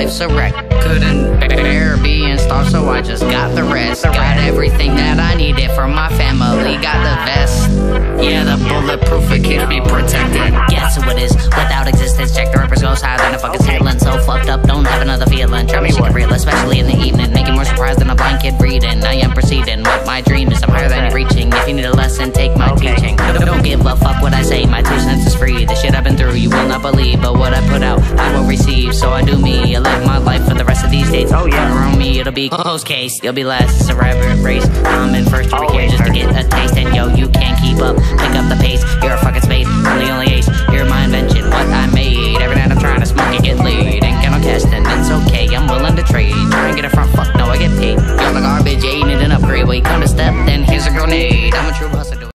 life's a wreck. Couldn't bear being starved, so I just got the rest. Got everything that I needed for my family. Got the vest, yeah, the bulletproof, it can't be protected. Guess who it is, without existence. Check the rappers goes higher than a fucking ceiling. So fucked up, don't have another feeling. Try me what real, especially in the evening. Making more surprised than a blind kid reading. I am proceeding, what my dream is, I'm higher than you're reaching. If you need a lesson, take my teaching. Don't give a fuck what I say, my 2 cents is free. The shit I've been through, you will not believe. But what I put out, I will receive. So I do me, I live my life for the rest of these days. Oh yeah, around me, it'll be close case. You'll be last, it's a rabbit race. I'm in first, you're here just to get a taste. And yo, you can't keep up, pick up the pace. You're a fucking